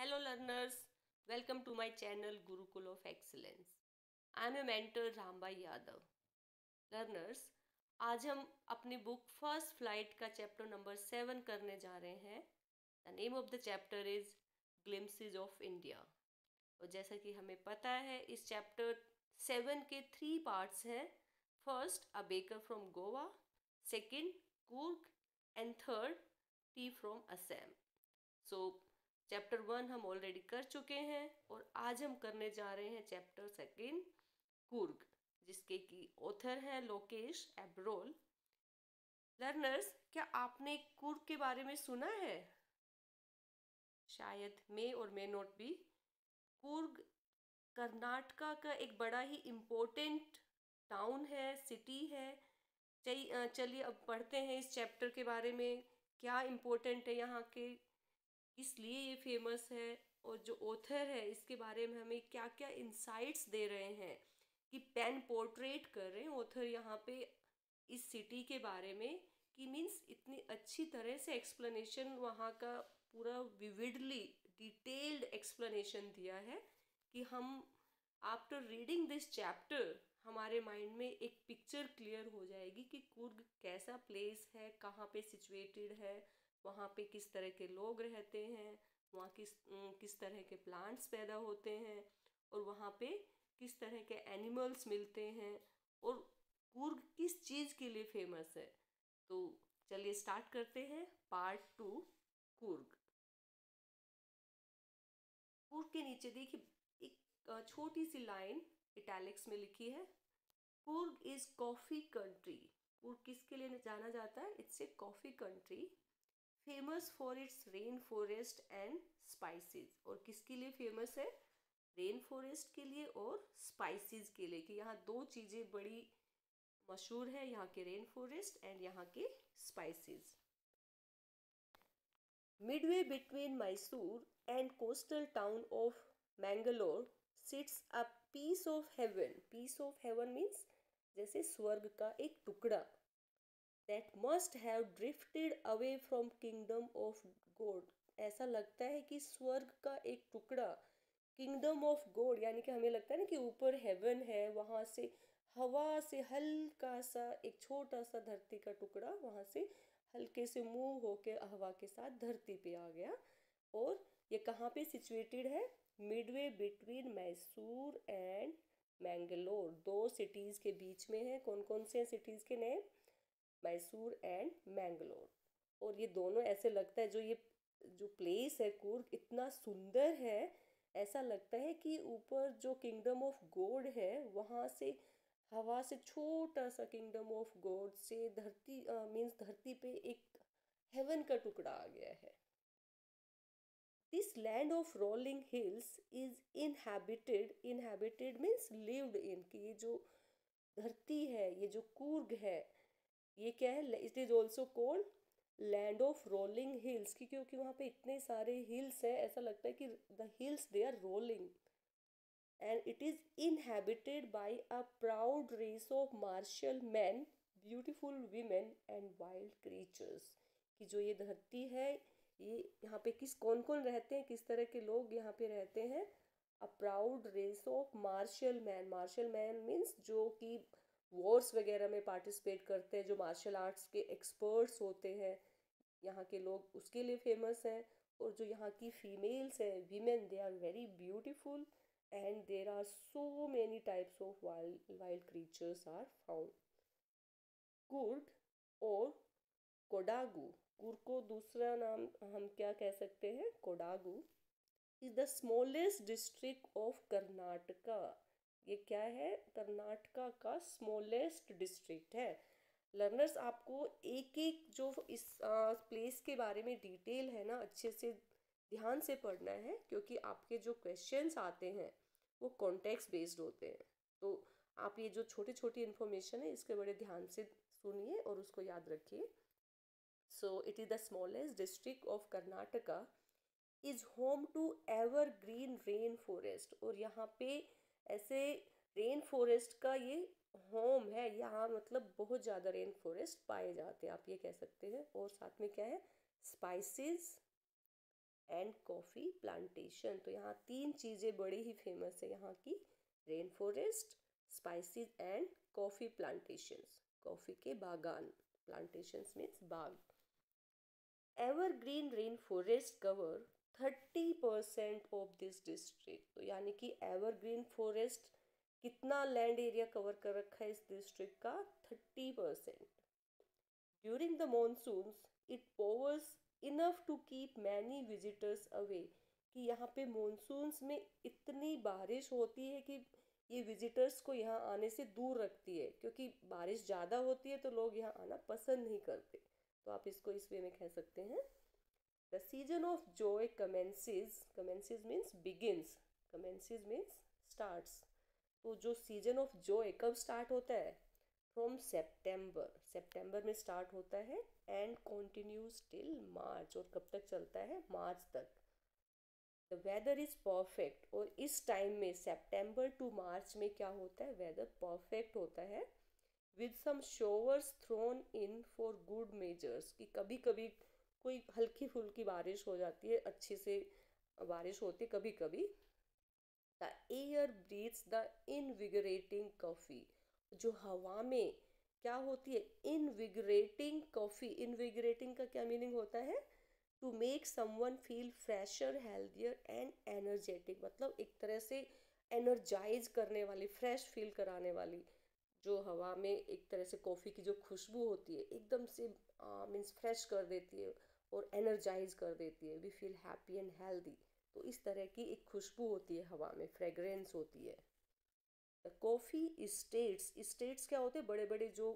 Hello learners, welcome to my channel Gurukul of Excellence. I am a mentor Ramba Yadav. Learners, आज हम अपनी book first flight का chapter number 7 करने जा रहे हैं. The name of the chapter is glimpses of India. और जैसा कि हमें पता है इस चैप्टर 7 के 3 पार्ट्स हैं. First a baker from Goa, second Coorg and third tea from Assam. So chapter 1 हम ऑलरेडी कर चुके हैं और आज हम करने जा रहे हैं चैप्टर 2 कूर्ग, जिसके की ऑथर हैं लोकेश एब्रोल. लर्नर्स, क्या आपने कूर्ग के बारे में सुना है? शायद मे और may not be. Coorg Karnataka का एक बड़ा ही इम्पोर्टेंट टाउन है, सिटी है. चलिए अब पढ़ते हैं इस चैप्टर के बारे में. क्या इम्पोर्टेंट है यहाँ के, इसलिए ये फेमस है, और जो ऑथर है इसके बारे में हमें क्या क्या इंसाइट्स दे रहे हैं कि पेन पोर्ट्रेट कर रहे हैं ऑथर यहाँ पे इस सिटी के बारे में. कि मीन्स इतनी अच्छी तरह से एक्सप्लेनेशन वहाँ का पूरा विविडली डिटेल्ड एक्सप्लेनेशन दिया है कि हम आफ्टर रीडिंग दिस चैप्टर हमारे माइंड में एक पिक्चर क्लियर हो जाएगी कि कूर्ग कैसा प्लेस है, कहाँ पे सिचुएटेड है, वहाँ पे किस तरह के लोग रहते हैं, वहाँ किस तरह के प्लांट्स पैदा होते हैं, और वहाँ पे किस तरह के एनिमल्स मिलते हैं, और कूर्ग किस चीज़ के लिए फेमस है. तो चलिए स्टार्ट करते हैं पार्ट 2 कूर्ग. कूर्ग के नीचे देखिए एक छोटी सी लाइन इटैलिक्स में लिखी है, Coorg is coffee country. Coorg किसके लिए जाना जाता है? It's a coffee country famous for its rain forest and spices. और किसके लिए फेमस है? रेन फॉरेस्ट के लिए और स्पाइसेस के लिए, कि यहाँ दो चीज़ें बड़ी मशहूर है, यहाँ के रेन फॉरेस्ट एंड यहाँ के spices. Midway between Mysore and coastal town of Mangalore sits a piece of heaven. Piece of heaven means जैसे स्वर्ग का एक टुकड़ा. that must have drifted away from kingdom of God. ऐसा लगता है कि स्वर्ग का एक टुकड़ा किंगडम ऑफ गॉड, यानी कि हमें लगता है ना कि ऊपर हेवन है, वहाँ से हवा से हल्का सा एक छोटा सा धरती का टुकड़ा वहाँ से हल्के से मूव होके हवा के साथ धरती पे आ गया. और ये कहाँ पे सिचुएटेड है? Midway between Mysore and Mangalore. दो सिटीज़ के बीच में है. कौन कौन से सिटीज़ के नेम? मैसूर एंड मैंगलोर. और ये दोनों ऐसे लगता है, जो प्लेस है कूर्ग इतना सुंदर है, ऐसा लगता है कि ऊपर जो किंगडम ऑफ गॉड है वहाँ से हवा से छोटा सा किंगडम ऑफ गॉड से धरती मीन्स धरती पे एक हेवन का टुकड़ा आ गया है. This land of rolling hills is inhabited means lived in. कि ये जो धरती है, ये जो कूर्ग है, ये क्या है? It is also called land of rolling hills, क्योंकि वहाँ पे इतने सारे हिल्स हैं, ऐसा लगता है कि the hills they are rolling. And it is inhabited by a proud race of martial man, beautiful women and wild creatures. कि जो ये धरती है, ये यहाँ पे कौन कौन रहते हैं, किस तरह के लोग यहाँ पे रहते हैं? A proud race of martial man. Martial man means जो कि वॉर्स वगैरह में पार्टिसिपेट करते हैं, जो मार्शल आर्ट्स के एक्सपर्ट्स होते हैं, यहाँ के लोग उसके लिए फेमस हैं. और जो यहाँ की फीमेल्स हैं, women, they are very beautiful and there are so many types of wild creatures are found. Coorg और कोडागू. कुर्ग को दूसरा नाम हम क्या कह सकते हैं? Kodagu is the smallest district of Karnataka. ये क्या है? कर्नाटका का स्मॉलेस्ट डिस्ट्रिक्ट है. लर्नर्स, आपको एक एक जो इस प्लेस के बारे में डिटेल है ना, अच्छे से ध्यान से पढ़ना है, क्योंकि आपके जो क्वेश्चंस आते हैं वो कॉन्टेक्स्ट बेस्ड होते हैं. तो आप ये जो छोटी छोटी इन्फॉर्मेशन है इसके बड़े ध्यान से सुनिए और उसको याद रखिए. So it is the smallest district of Karnataka, is home to evergreen rain forest. और यहाँ पे ऐसे रेन फॉरेस्ट का ये होम है. यहाँ मतलब बहुत ज़्यादा रेन फॉरेस्ट पाए जाते हैं, आप ये कह सकते हैं. और साथ में क्या है? Spices and coffee plantation. तो यहाँ तीन चीज़ें बड़ी ही फेमस है यहाँ की, rain forest, spices and coffee plantations, coffee के बागान, प्लांटेशंस मीन्स बाग। Evergreen rain forest cover 30% of this district. तो यानी कि एवरग्रीन फॉरेस्ट कितना लैंड एरिया कवर कर रखा है इस डिस्ट्रिक्ट का, 30%। During the monsoons it pours enough to keep many visitors away. कि यहाँ पे मॉनसून्स में इतनी बारिश होती है कि ये विजिटर्स को यहाँ आने से दूर रखती है, क्योंकि बारिश ज़्यादा होती है तो लोग यहाँ आना पसंद नहीं करते। तो आप इसको इस वे में कह सकते हैं, the season of joy commences, commences means begins, commences means starts. तो जो सीजन ऑफ जॉय कब स्टार्ट होता है, फ्रॉम सेप्टेम्बर, सेप्टेम्बर में स्टार्ट होता है एंड कॉन्टिन्यूज टिल मार्च, और कब तक चलता है, मार्च तक। द वेदर इज परफेक्ट, और इस टाइम में सेप्टेम्बर टू मार्च में क्या होता है, वेदर परफेक्ट होता है, with some showers thrown in for good measures. कि कभी कभी कोई हल्की फुल्की बारिश हो जाती है, अच्छे से बारिश होती है कभी कभी। The air breathes the invigorating coffee. जो हवा में क्या होती है, इनविगरेटिंग कॉफ़ी। इनविगरेटिंग का क्या मीनिंग होता है, to make someone feel fresher, healthier and energetic. मतलब एक तरह से एनर्जाइज करने वाली, फ्रेश फील कराने वाली। जो हवा में एक तरह से कॉफ़ी की जो खुशबू होती है एकदम से मीन्स फ्रेश कर देती है और एनर्जाइज कर देती है, we feel happy and healthy. तो इस तरह की एक खुशबू होती है हवा में, फ्रेगरेंस होती है। कॉफ़ी स्टेट्स, स्टेट्स क्या होते हैं, बड़े बड़े जो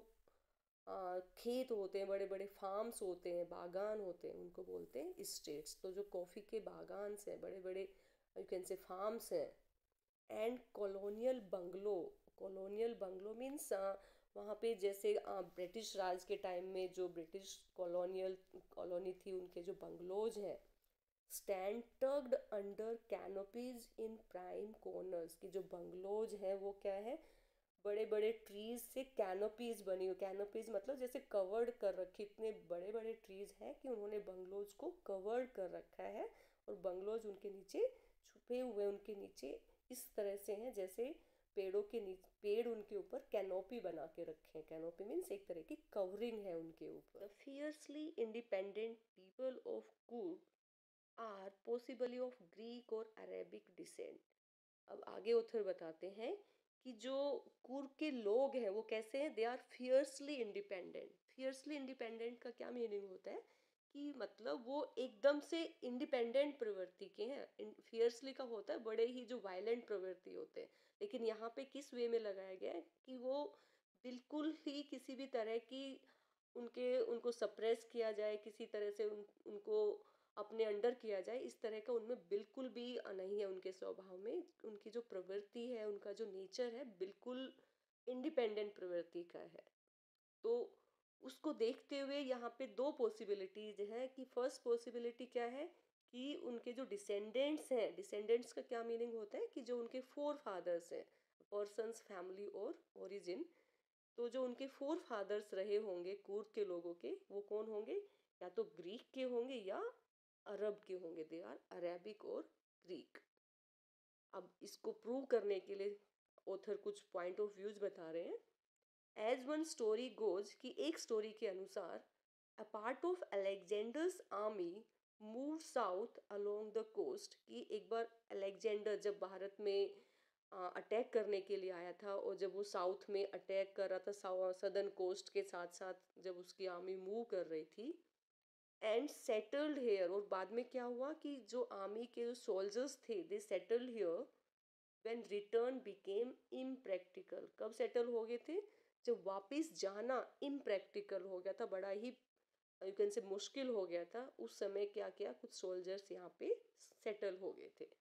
खेत होते हैं, बड़े बड़े फार्म्स होते हैं, बागान होते हैं, उनको बोलते हैं स्टेट्स। तो जो कॉफ़ी के बागान हैं, बड़े बड़े यू कैन से फार्म्स हैं। And colonial bungalow, colonial bungalow means वहाँ पे जैसे ब्रिटिश राज के टाइम में जो ब्रिटिश कॉलोनियल कॉलोनी थी, उनके जो बंगलोज हैं, stand tucked under canopies in prime corners. की जो बंगलोज हैं वो क्या है, बड़े बड़े ट्रीज से कैनोपीज बनी हुई, कैनोपीज मतलब जैसे कवर्ड कर रखी, इतने बड़े बड़े ट्रीज हैं कि उन्होंने बंगलोज को कवर्ड कर रखा है, और बंगलोज उनके नीचे छुपे हुए, उनके नीचे इस तरह से हैं जैसे पेड़ों के नीचे, पेड़ उनके ऊपर कैनोपी बना के रखे हैं। कैनोपी मीन्स एक तरह की कवरिंग है उनके ऊपर। The fiercely independent people of कुक आर पॉसिबली ऑफ ग्रीक और अरेबिक डिसेंट। अब आगे ऑथर बताते हैं कि जो कुर्ग के लोग हैं वो कैसे हैं, they are fiercely independent. Fiercely independent का क्या मीनिंग होता है, कि मतलब वो एकदम से इंडिपेंडेंट प्रवृत्ति के हैं। फियर्सली का होता है बड़े ही जो वायलेंट प्रवृत्ति होते हैं, लेकिन यहाँ पे किस वे में लगाया गया है कि वो बिल्कुल ही किसी भी तरह की उनको सप्रेस किया जाए, किसी तरह से उनको अपने अंडर किया जाए, इस तरह का उनमें बिल्कुल भी नहीं है। उनके स्वभाव में उनकी जो प्रवृत्ति है, उनका जो नेचर है, बिल्कुल इंडिपेंडेंट प्रवृत्ति का है। तो उसको देखते हुए यहाँ पे दो पॉसिबिलिटीज है, कि फर्स्ट पॉसिबिलिटी क्या है, कि उनके जो डिसेंडेंट्स हैं, डिसेंडेंट्स का क्या मीनिंग होता है, कि जो उनके फोर फादर्स हैं, पर्सन्स, फैमिली और ओरिजिन। तो जो उनके फोर फादर्स रहे होंगे कुर्द के लोगों के, वो कौन होंगे, या तो ग्रीक के होंगे या अरब के होंगे, दे आर अरेबिक और ग्रीक। अब इसको प्रूव करने के लिए ऑथर कुछ पॉइंट ऑफ व्यूज बता रहे हैं। एज वन स्टोरी गोज, कि एक स्टोरी के अनुसार a part of Alexander's army move south along the coast. कि एक बार अलेक्जेंडर जब भारत में अटैक करने के लिए आया था, और जब वो साउथ में अटैक कर रहा था, सदर्न कोस्ट के साथ साथ जब उसकी आर्मी मूव कर रही थी, एंड सेटल्ड हेयर। और बाद में क्या हुआ कि जो आर्मी के जो सोल्जर्स थे, they settled here when return became impractical. कब सेटल हो गए थे, जब वापस जाना इम्प्रैक्टिकल हो गया था, बड़ा ही यू कैन से मुश्किल हो गया था, उस समय क्या किया, कुछ सोल्जर्स यहाँ पे सेटल हो गए थे।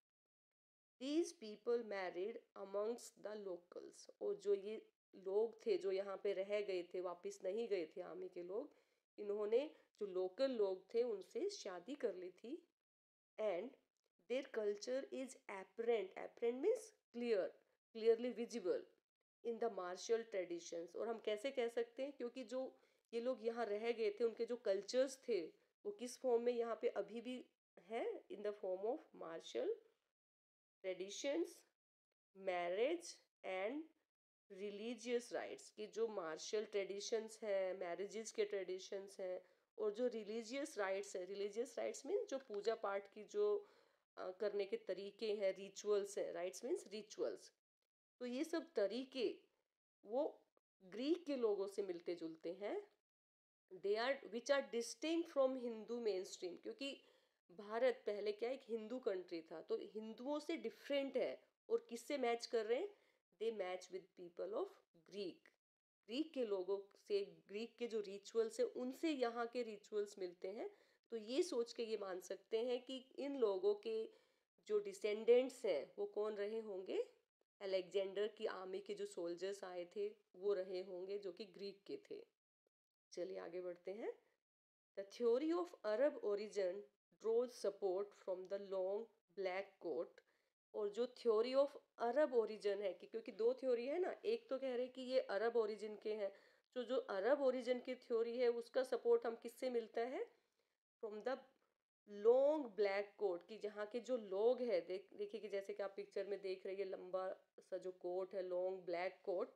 These people married amongst the locals. और जो ये लोग थे जो यहाँ पे रह गए थे, वापस नहीं गए थे आर्मी के लोग, इन्होंने जो लोकल लोग थे उनसे शादी कर ली थी। And their culture is apparent, apparent means clear, clearly visible in the martial traditions. और हम कैसे कह सकते हैं, क्योंकि जो ये लोग यहाँ रह गए थे, उनके जो कल्चर्स थे वो किस फॉर्म में यहाँ पे अभी भी है in the form of martial traditions, marriage and religious rites की जो मार्शल ट्रेडिशंस हैं, मैरिजेस के ट्रेडिशंस हैं, और जो रिलीजियस राइट्स है, रिलीजियस राइट्स मीन जो पूजा पाठ की जो करने के तरीके हैं, रिचुअल्स हैं, राइट्स मीन्स रिचुअल्स। तो ये सब तरीके वो ग्रीक के लोगों से मिलते जुलते हैं। They are which are distinct from Hindu mainstream, क्योंकि भारत पहले क्या एक हिंदू कंट्री था, तो हिंदुओं से डिफरेंट है। और किससे मैच कर रहे हैं? They match with people of Greek. Greek के लोगों से, ग्रीक के जो रिचुअल्स है उनसे यहाँ के रिचुअल्स मिलते हैं। तो ये सोच के ये मान सकते हैं कि इन लोगों के जो डिसेंडेंट्स हैं वो कौन रहे होंगे? अलेक्जेंडर की आर्मी के जो सोल्जर्स आए थे वो रहे होंगे, जो कि ग्रीक के थे। चलिए आगे बढ़ते हैं। The theory of Arab origin draws support from the long black coat. और जो थ्योरी ऑफ अरब ओरिजिन है, कि क्योंकि दो थ्योरी है ना, एक तो कह रहे हैं कि ये अरब ओरिजिन के हैं, तो जो अरब ओरिजिन की थ्योरी है उसका सपोर्ट हम किससे मिलता है? From the long black coat, कि जहाँ के जो लोग हैं, देखिए कि जैसे कि आप पिक्चर में देख रहे हैं, लंबा सा जो कोट है, long black coat,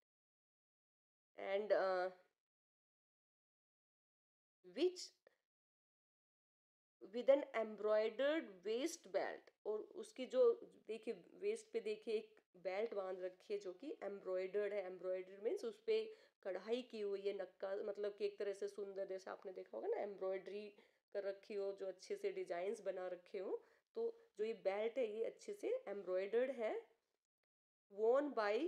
and which with an embroidered waist belt. और उसकी जो, देखिए वेस्ट पे देखिए एक बेल्ट बांध रखी है जो कि एम्ब्रॉयडर्ड है। एम्ब्रॉयडर्ड मीन्स उस पर कढ़ाई की हुई है, नक्का, मतलब कि एक तरह से सुंदर, जैसे आपने देखा होगा ना, एम्ब्रॉयडरी कर रखी हो, जो अच्छे से डिजाइन्स बना रखे हो। तो जो ये बेल्ट है ये अच्छे से एम्ब्रॉयडर्ड है। वोन बाई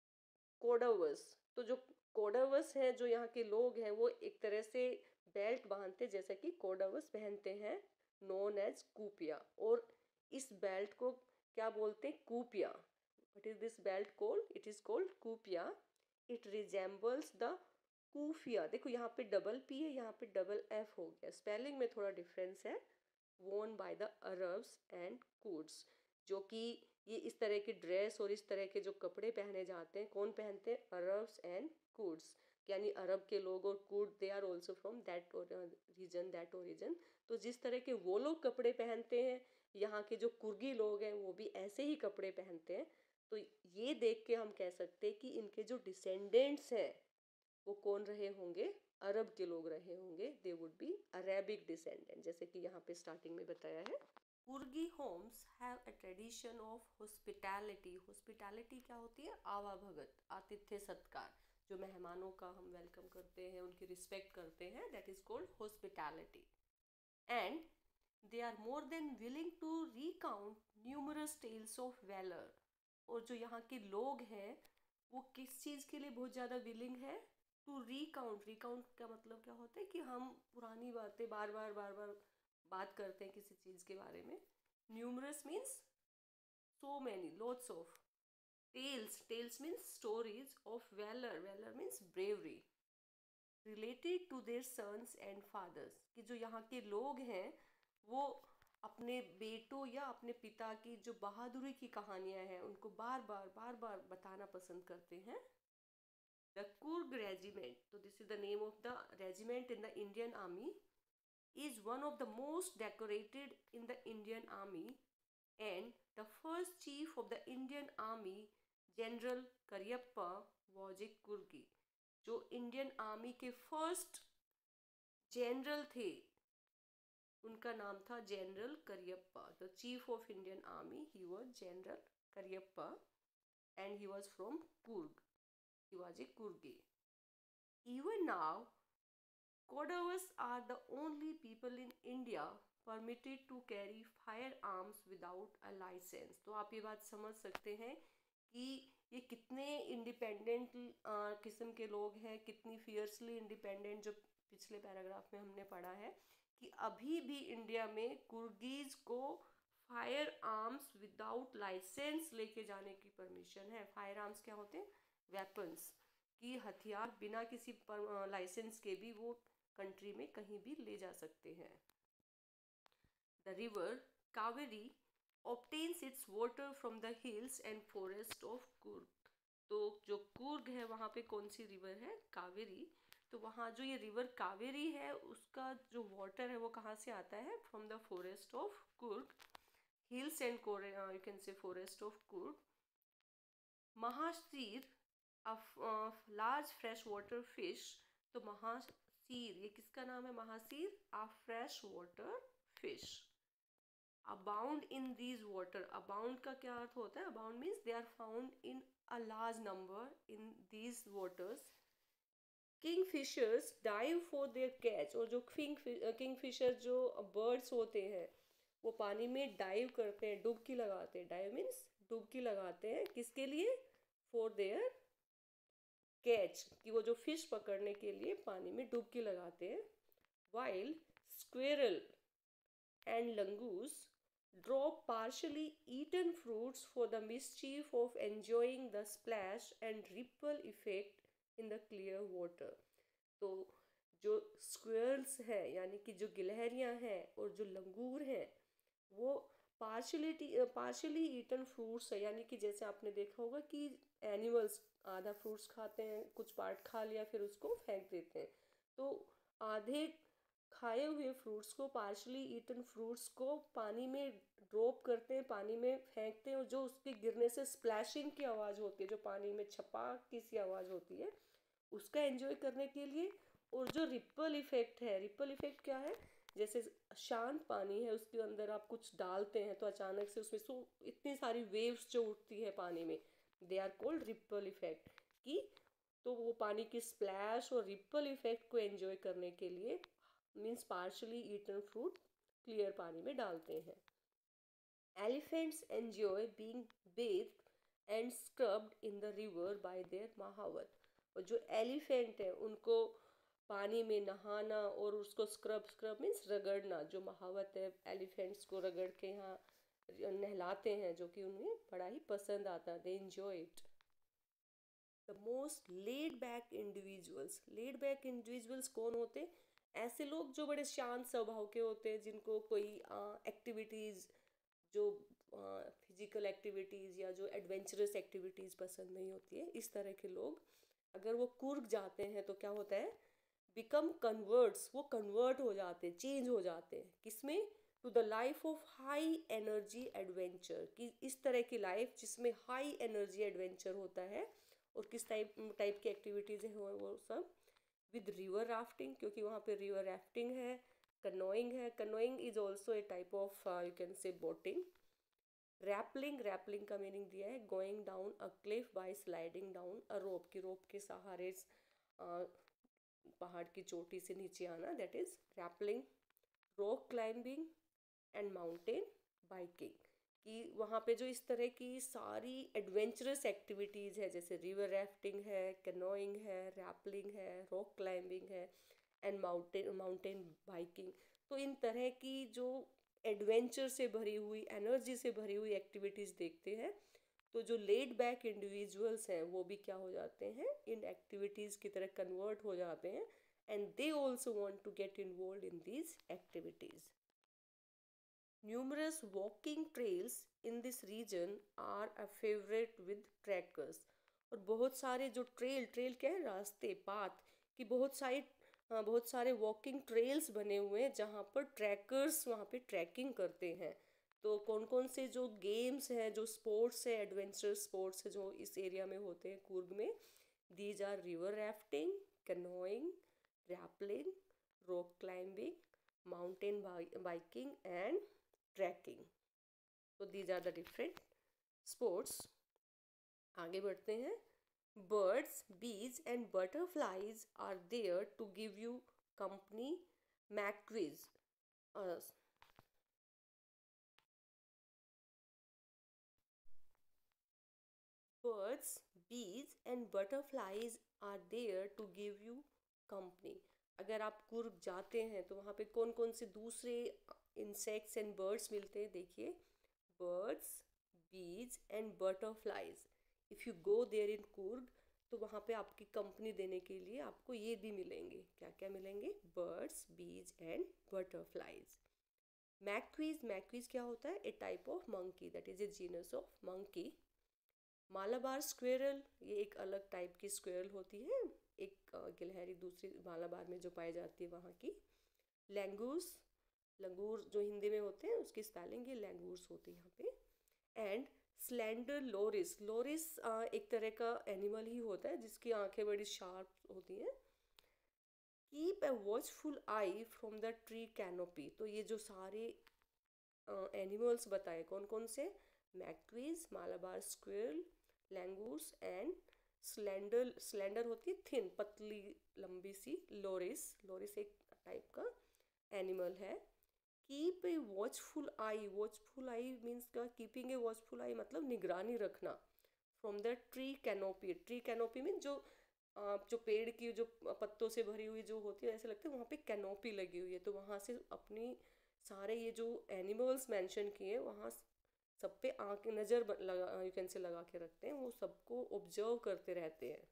कोडावस। तो जो कोडावस हैं, जो यहाँ के लोग हैं, वो एक तरह से बेल्ट बांधते जैसा कि कोडावस पहनते हैं, नोन एज कूपिया। और इस बेल्ट को क्या बोलते हैं? Kuppia. What is this belt called? It is called kuppia. It resembles the kuffia. देखो यहाँ पे डबल पी है, यहाँ पे डबल एफ हो गया, स्पेलिंग में थोड़ा डिफरेंस है। Worn by the Arabs and Kurds, जो कि ये इस तरह की ड्रेस और इस तरह के जो कपड़े पहने जाते हैं, कौन पहनते हैं? अरब्स एंड कूड्स, यानी अरब के लोग, और Kurd they are also from that region, that origin. तो जिस तरह के वो लोग कपड़े पहनते हैं, यहाँ के जो कुर्गी लोग हैं वो भी ऐसे ही कपड़े पहनते हैं। तो ये देख के हम कह सकते हैं कि इनके जो डिसेंडेंट्स हैं वो कौन रहे होंगे? अरब के लोग रहे होंगे। They would be Arabic descendant, जैसे कि यहाँ पे स्टार्टिंग में बताया है। Coorgi homes have a tradition of hospitality. Hospitality क्या होती है? आवाभगत, आतिथ्य सत्कार। जो मेहमानों का हम वेलकम करते हैं, उनकी रिस्पेक्ट करते हैं, that is called hospitality. And they are more than willing to recount numerous tales of valour. और जो यहाँ के लोग हैं वो किस चीज़ के लिए बहुत ज़्यादा विलिंग है? To recount. रिकाउंट का मतलब क्या होता है? कि हम पुरानी बातें बार बार बात करते हैं किसी चीज़ के बारे में। Numerous means so many, lots of. Tales, tales means stories of valour, valour means bravery, related to their sons and fathers. कि जो यहाँ के लोग हैं वो अपने बेटों या अपने पिता की जो बहादुरी की कहानियां हैं उनको बार बार बताना पसंद करते हैं। द कुर्ग रेजिमेंट, तो this is the name of the regiment in the Indian army, is one of the most decorated in the Indian Army, and the first chief of the Indian Army, General Karyappa, was a Kurgi। जो Indian army के first general थे उनका नाम था general Cariappa. The chief of Indian army, he was general Cariappa, and he was from Coorg, he was a Coorgi. Even now, Kodavas are the only people in India permitted to carry firearms without a license। तो आप ये बात समझ सकते हैं कि ये कितने इंडिपेंडेंट किस्म के लोग हैं, कितनी फियर्सली इंडिपेंडेंट, जो पिछले पैराग्राफ में हमने पढ़ा है कि अभी भी इंडिया में कुर्गीज को फायर आर्म्स विदाउट लाइसेंस लेके जाने की परमिशन है। फायर आर्म्स क्या होते हैं? वेपन्स, कि हथियार बिना किसी लाइसेंस के भी वो कंट्री में कहीं भी ले जा सकते हैं। The river Cauvery obtains its water from the hills and forest of Coorg. तो जो कुर्ग है वहाँ पे कौन सी रिवर है? कावेरी। तो वहाँ जो ये रिवर कावेरी है उसका जो वाटर है वो कहाँ से आता है? From the forest of Coorg, hills and you can say forest of Kurg. Mahasir, large freshwater fish. तो महासीर ये किसका नाम है? Mahseer, a freshwater fish. Abound in these water. Abound का क्या अर्थ होता है? Abound means they are found in a large number in these waters. Kingfishers dive for their catch. और जो किंगफिशर जो बर्ड्स होते हैं वो पानी में डाइव करते हैं, डुबकी लगाते हैं. डाइव मीन्स डुबकी लगाते हैं किसके लिए? फॉर देयर कैच, कि वो जो फिश पकड़ने के लिए पानी में डुबकी लगाते हैं. While squirrel and langurs drop partially eaten fruits for the mischief of enjoying the splash and ripple effect in the clear water. तो जो स्क्वेरल्स हैं यानी कि जो गिलहरियां हैं और जो लंगूर हैं वो पार्शली ईटन फ्रूट्स है, यानी कि जैसे आपने देखा होगा कि एनिमल्स आधा फ्रूट्स खाते हैं, कुछ पार्ट खा लिया फिर उसको फेंक देते हैं. तो आधे खाए हुए फ्रूट्स को, पार्शली ईटन फ्रूट्स को पानी में ड्रॉप करते हैं, पानी में फेंकते हैं, और जो उसके गिरने से स्प्लैशिंग की आवाज़ होती है, जो पानी में छपाक की सी आवाज़ होती है, उसका एंजॉय करने के लिए. और जो रिपल इफेक्ट है, रिपल इफेक्ट क्या है? जैसे शांत पानी है उसके अंदर आप कुछ डालते हैं तो अचानक से उसमें इतनी सारी वेव्स जो उठती है पानी में, they are called ripple effect. कि तो वो पानी की स्प्लैश और रिपल इफेक्ट को एंजॉय करने के लिए means partially eaten fruit clear पानी में डालते हैं. Elephants enjoy being bathed and scrubbed in the river by their mahout. और जो एलिफेंट है उनको पानी में नहाना और उसको स्क्रब मीन्स रगड़ना, जो महावत है एलिफेंट्स को रगड़ के यहाँ नहलाते हैं, जो कि उन्हें बड़ा ही पसंद आता है. They enjoy it. The most laid back individuals. Laid back individuals कौन होते हैं? ऐसे लोग जो बड़े शांत स्वभाव के होते हैं, जिनको कोई एक्टिविटीज़, जो फिजिकल एक्टिविटीज़ या जो एडवेंचरस एक्टिविटीज़ पसंद नहीं होती है, इस तरह के लोग अगर वो कुर्ग जाते हैं तो क्या होता है? बिकम कन्वर्ट्स, वो कन्वर्ट हो जाते हैं, चेंज हो जाते हैं. किसमें? To the life of high energy adventure. कि इस तरह की लाइफ जिसमें हाई एनर्जी एडवेंचर होता है. और किस टाइप टाइप की एक्टिविटीज़ हैं वो सब? विद रिवर राफ्टिंग, क्योंकि वहाँ पे रिवर राफ्टिंग है. कनोइंग है, canoeing is also a type of you can say boating. Rappelling, rappelling का मीनिंग दिया है going down a cliff by sliding down a rope, की रोप के सहारे पहाड़ की चोटी से नीचे आना, that is rappelling. Rock climbing and mountain biking, कि वहाँ पे जो इस तरह की सारी एडवेंचरस एक्टिविटीज़ है, जैसे रिवर राफ्टिंग है, कैनोइंग है, रैपलिंग है, रॉक क्लाइंबिंग है एंड माउंटेन बाइकिंग. तो इन तरह की जो एडवेंचर से भरी हुई, एनर्जी से भरी हुई एक्टिविटीज़ देखते हैं, तो जो लेड बैक इंडिविजुअल्स हैं वो भी क्या हो जाते हैं? इन एक्टिविटीज़ की तरह कन्वर्ट हो जाते हैं. And they also want to get involve in these activities. Numerous walking trails in this region are a favorite with trekkers. और बहुत सारे जो ट्रेल क्या है? रास्ते, पाथ, कि बहुत सारे वॉकिंग ट्रेल्स बने हुए हैं जहाँ पर ट्रैकर्स वहाँ पे ट्रैकिंग करते हैं. तो कौन कौन से जो गेम्स हैं, जो स्पोर्ट्स है, एडवेंचर स्पोर्ट्स है जो इस एरिया में होते हैं कुर्ग में? These are river rafting, canoeing, rappelling, rock climbing, mountain biking and trekking. तो these are the different sports. आगे बढ़ते हैं. Birds, bees and butterflies are there to give you company. Macaques. Birds, bees and butterflies are there to give you company. अगर आप कुर्ग जाते हैं तो वहाँ पे कौन कौन से दूसरे इंसेक्ट्स एंड बर्ड्स मिलते हैं? देखिए, birds, bees and butterflies. If you go there in Coorg तो वहाँ पे आपकी कंपनी देने के लिए आपको ये भी मिलेंगे. क्या क्या मिलेंगे? Birds, bees and butterflies. मैक्वीज, मैक्वीज क्या होता है? A type of monkey, that is a genus of monkey. Malabar squirrel, ये एक अलग टाइप की स्क्वेरल होती है, एक गिलहरी दूसरी मालाबार में जो पाई जाती है वहाँ की। लैंगूर्स, लंगूर जो हिंदी में होते हैं उसकी स्पेलिंग ये लैंगूर्स होती है यहाँ पे। एंड स्लेंडर लोरिस, लोरिस एक तरह का एनिमल ही होता है जिसकी आंखें बड़ी शार्प होती हैं। Keep a watchful eye from the tree canopy, तो ये जो सारे एनिमल्स बताए कौन कौन से, macaques, Malabar squirrel, langurs and slender, slender होती है थिन पतली लंबी सी, लोरिस, लोरिस एक टाइप का एनिमल है। Keep a watchful eye, watchful eye means का, कीपिंग ए वॉचफुल आई मतलब निगरानी रखना। From the tree canopy, tree canopy mean जो जो पेड़ की जो पत्तों से भरी हुई जो होती है, ऐसे लगता है वहाँ पे कैनोपी लगी हुई है, तो वहाँ से अपनी सारे ये जो एनिमल्स मेंशन किए वहाँ सब पे आँख नज़र लगा, यू कैन से लगा के रखते हैं, वो सबको ऑब्जर्व करते रहते हैं।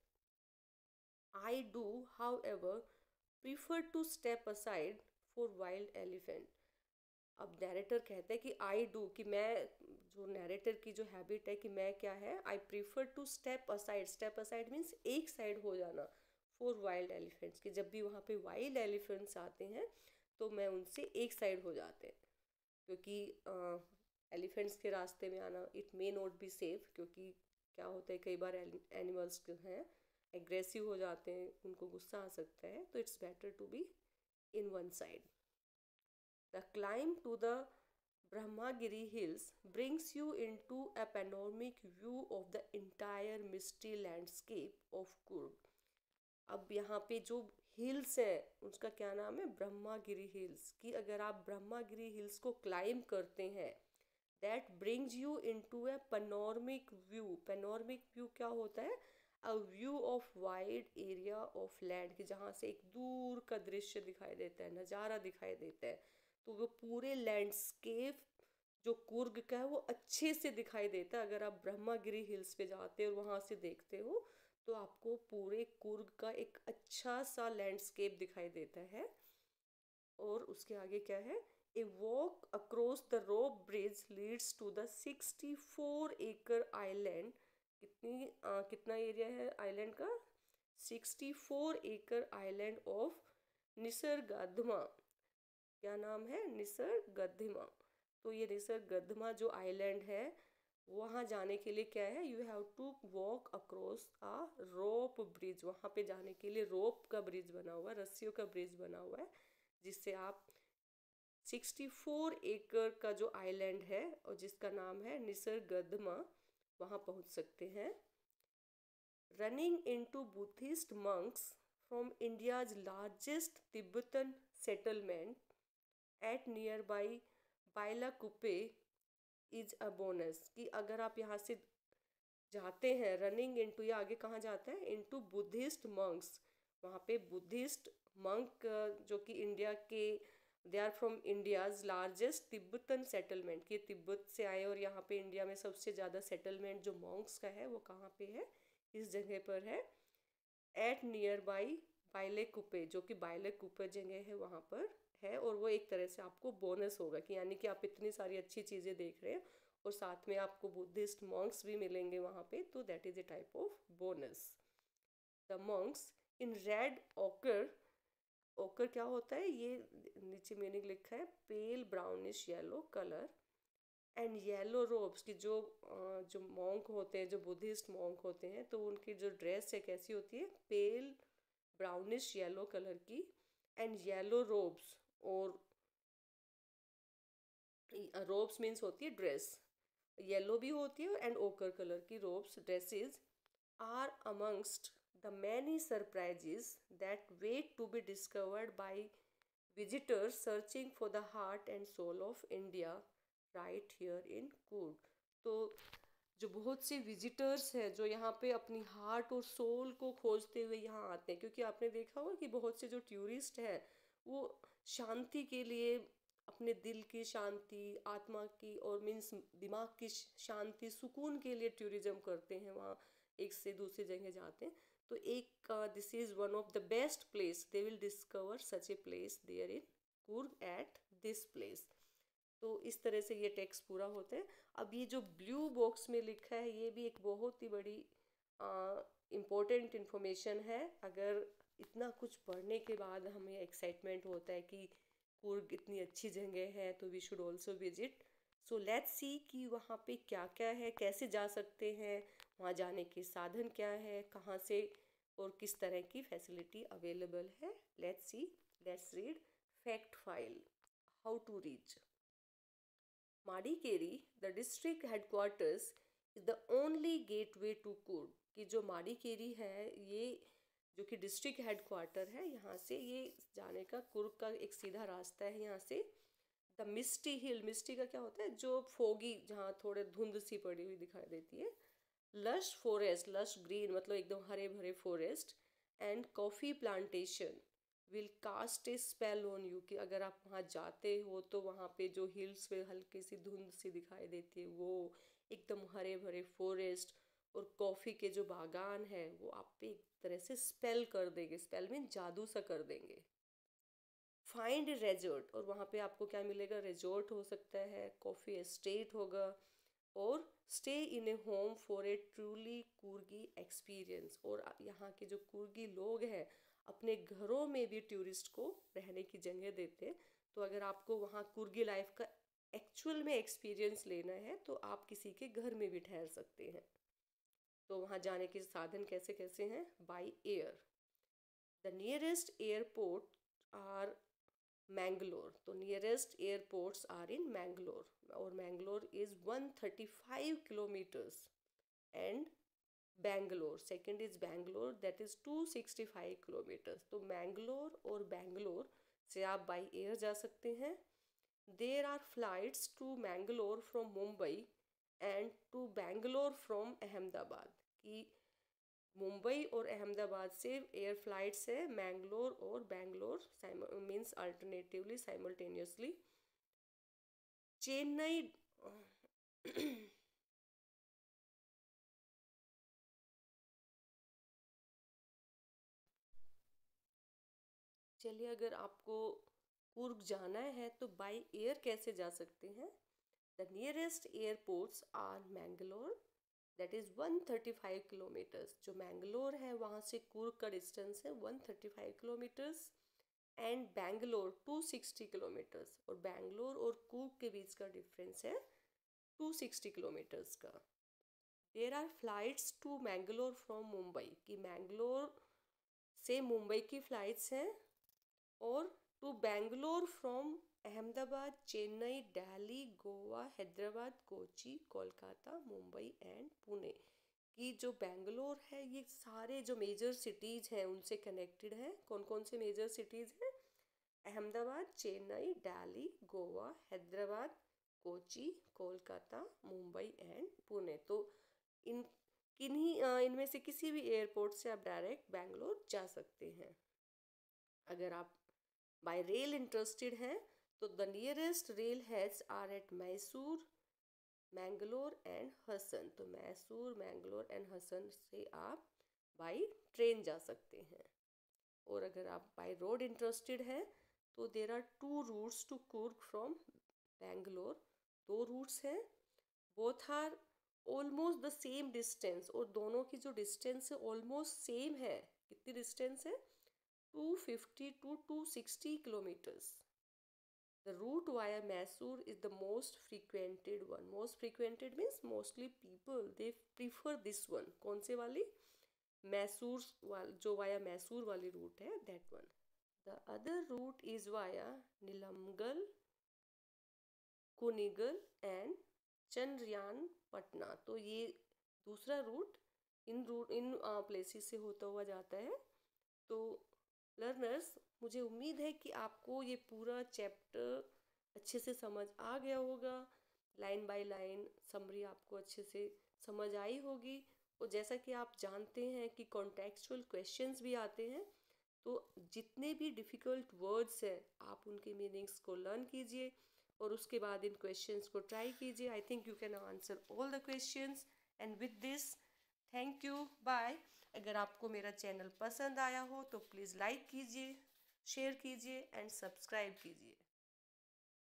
I do however prefer to step aside for wild elephant. अब नैरेटर कहते हैं कि आई डू, कि मैं, जो नैरेटर की जो हैबिट है कि मैं क्या है, I prefer to step aside, step aside means एक साइड हो जाना, फॉर वाइल्ड एलिफेंट्स, कि जब भी वहाँ पे वाइल्ड एलिफेंट्स आते हैं तो मैं उनसे एक साइड हो जाते हैं, क्योंकि एलिफेंट्स के रास्ते में आना it may not be safe, क्योंकि क्या होता है कई बार एनिमल्स जो हैं एग्रेसिव हो जाते हैं, उनको गुस्सा आ सकता है, तो it's better to be in one side. The climb to the Brahmagiri hills brings you into a panoramic view of the entire misty landscape of Coorg. अब यहाँ पे जो हिल्स है उसका क्या नाम है, ब्रह्मागिरी हिल्स, कि अगर आप ब्रह्मागिरी हिल्स को क्लाइम करते हैं, that brings you into a panoramic view, panoramic view क्या होता है, a view of wide area of land, कि जहाँ से एक दूर का दृश्य दिखाई देता है, नज़ारा दिखाई देता है, तो वो पूरे लैंडस्केप जो कुर्ग का है वो अच्छे से दिखाई देता है। अगर आप ब्रह्मागिरी हिल्स पे जाते हो और वहाँ से देखते हो तो आपको पूरे कुर्ग का एक अच्छा सा लैंडस्केप दिखाई देता है। और उसके आगे क्या है, a walk across the rope bridge leads to the 64 acre island, कितना एरिया है आइलैंड का, 64 एकड़ आइलैंड ऑफ निसर्गाधमा, क्या नाम है, निसर्गधमा। तो ये निसर्गधमा जो आइलैंड है वहाँ जाने के लिए क्या है, you have to walk across a rope bridge, वहाँ पे जाने के लिए रोप का ब्रिज बना हुआ है, रस्सियों का ब्रिज बना हुआ है, जिससे आप 64 एकड़ का जो आइलैंड है और जिसका नाम है निसर्गधमा, वहाँ पहुँच सकते हैं। Running into Buddhist monks from India's largest Tibetan settlement at nearby Bylakuppe is a bonus, कि अगर आप यहाँ से जाते हैं रनिंग इनटू, या आगे कहाँ जाता है, इनटू बुद्धिस्ट मंक्स, वहाँ पे बुद्धिस्ट मंक जो कि इंडिया के, they are from India's largest Tibetan settlement, कि तिब्बत से आए और यहाँ पे इंडिया में सबसे ज़्यादा सेटलमेंट जो मॉन्क्स का है वो कहाँ पे है, इस जगह पर है, एट नियर बाई बाइलेकुप्पे, जो कि बाइलेकुप्पे जगह है वहाँ पर है, और वो एक तरह से आपको बोनस होगा, कि यानी कि आप इतनी सारी अच्छी चीज़ें देख रहे हैं और साथ में आपको बुद्धिस्ट मॉन्क्स भी मिलेंगे वहाँ पे, तो that is a type of bonus. The monks in red ochre, ochre क्या होता है, ये नीचे मीनिंग लिखा है, pale brownish yellow colour, and yellow robes, की जो जो मॉन्क होते हैं, जो बुद्धिस्ट मॉन्क होते हैं, तो उनकी जो ड्रेस है कैसी होती है, पेल ब्राउनिश येलो कलर की, एंड येलो रोब्स, और रोब्स मीन्स होती है ड्रेस, येलो भी होती है एंड ओकर कलर की robes dresses are amongst the many surprises that wait to be discovered by visitors searching for the heart and soul of India right here in Coorg. तो जो बहुत से विजिटर्स हैं जो यहाँ पे अपनी हार्ट और सोल को खोजते हुए यहाँ आते हैं, क्योंकि आपने देखा होगा कि बहुत से जो टूरिस्ट हैं वो शांति के लिए, अपने दिल की शांति, आत्मा की और मीन्स दिमाग की शांति, सुकून के लिए टूरिज्म करते हैं, वहाँ एक से दूसरी जगह जाते हैं, तो एक this is one of the best place, they will discover such a place there in Coorg at this place. तो इस तरह से ये टेक्स्ट पूरा होता है। अब ये जो ब्लू बॉक्स में लिखा है ये भी एक बहुत ही बड़ी इम्पोर्टेंट इन्फॉर्मेशन है। अगर इतना कुछ पढ़ने के बाद हमें एक्साइटमेंट होता है कि कूर्ग इतनी अच्छी जगह है तो we should also visit. So let's see कि वहाँ पे क्या क्या है, कैसे जा सकते हैं, वहाँ जाने के साधन क्या है, कहाँ से और किस तरह की फैसिलिटी अवेलेबल है। Let's see, let's read fact file. How to reach Madikeri, the district headquarters, is the only gateway to Coorg। कि जो माडीकेरी है ये जो कि डिस्ट्रिक्ट हेडक्वार्टर है, यहाँ से ये जाने का कुर्ग का एक सीधा रास्ता है। यहाँ से द मिस्टी हिल, मिस्टी का क्या होता है, जो फोगी, जहाँ थोड़े धुंध सी पड़ी हुई दिखाई देती है। लश फॉरेस्ट, लश ग्रीन मतलब एकदम हरे भरे forest, and coffee plantation will cast a spell on you. कि अगर आप वहाँ जाते हो तो वहाँ पे जो हिल्स पे हल्की सी धुंध सी दिखाई देती है, वो एकदम हरे भरे फॉरेस्ट और कॉफ़ी के जो बागान है वो आप पे एक तरह से स्पेल कर देंगे। स्पेल मीन जादू सा कर देंगे। फाइंड ए रेजॉर्ट, और वहाँ पे आपको क्या मिलेगा, रिजॉर्ट हो सकता है, कॉफ़ी एस्टेट होगा, और stay in a home for a truly Coorgi experience. और यहाँ के जो कूर्गी लोग हैं अपने घरों में भी टूरिस्ट को रहने की जगह देते हैं। तो अगर आपको वहाँ कूर्गी लाइफ का एक्चुअल में एक्सपीरियंस लेना है तो आप किसी के घर में भी ठहर सकते हैं। तो वहाँ जाने के साधन कैसे कैसे हैं, by air. The nearest airport are Mangalore. तो nearest airports are in Mangalore, और Mangalore is 135 kilometres, and Bangalore second is Bangalore that is 265 kilometres. तो मैंगलोर और बैंगलोर से आप बाई एयर जा सकते हैं। There are flights to Mangalore from Mumbai and to Bangalore from Ahmedabad. कि मुंबई और अहमदाबाद से एयर फ्लाइट्स है, मैंगलोर और Bangalore means alternatively simultaneously. Chennai चलिए, अगर आपको कूर्ग जाना है तो बाय एयर कैसे जा सकते हैं। The nearest airports are Mangalore that is 135 kilometres. जो मैंगलोर है वहाँ से कूर्ग का डिस्टेंस है 135 किलोमीटर्स, एंड बैंगलोर 260 किलोमीटर्स। और बैंगलोर और कूर्ग के बीच का डिफरेंस है 260 किलोमीटर्स का। There are flights to Mangalore from Mumbai. कि मैंगलोर से मुंबई की फ़्लाइट्स हैं, और to Bangalore from Ahmedabad, Chennai, Delhi, Goa, Hyderabad, Kochi, Kolkata, Mumbai and Pune. कि जो बैंगलोर है ये सारे जो मेजर सिटीज़ हैं उनसे कनेक्टेड है। कौन कौन से मेजर सिटीज़ हैं, अहमदाबाद, चेन्नई, दिल्ली, गोवा, हैदराबाद, कोची, कोलकाता, मुंबई एंड पुणे। तो इन इनमें से किसी भी एयरपोर्ट से आप डायरेक्ट बैंगलोर जा सकते हैं। अगर आप बाय रेल इंटरेस्टेड हैं तो the nearest rail heads are at Mysore, Mangalore and Hassan. तो मैसूर, मैंगलोर एंड हसन से आप बाय ट्रेन जा सकते हैं। और अगर आप बाय रोड इंटरेस्टेड हैं तो there are 2 routes to Coorg from Bangalore. 2 routes हैं, both are almost the same distance, और दोनों की जो डिस्टेंस है ऑलमोस्ट सेम है। कितनी डिस्टेंस है, 250 to 260 kilometers. The route via Mysore is the most frequented one. Most frequented means mostly people they prefer this one. कौन से वाली, मैसूर जो वाया मैसूर वाली रूट है, that one. The other route is via Nilamgal, Kunigal and Channarayapatna. तो ये दूसरा root in places से होता हुआ जाता है। तो लर्नर्स, मुझे उम्मीद है कि आपको ये पूरा चैप्टर अच्छे से समझ आ गया होगा। लाइन बाय लाइन समरी आपको अच्छे से समझ आई होगी। और जैसा कि आप जानते हैं कि कॉन्टेक्चुअल क्वेश्चंस भी आते हैं, तो जितने भी डिफ़िकल्ट वर्ड्स हैं आप उनके मीनिंग्स को लर्न कीजिए और उसके बाद इन क्वेश्चंस को ट्राई कीजिए। I think you can answer all the questions. And with this, thank you, bye. अगर आपको मेरा चैनल पसंद आया हो तो प्लीज़ लाइक कीजिए, शेयर कीजिए एंड सब्सक्राइब कीजिए।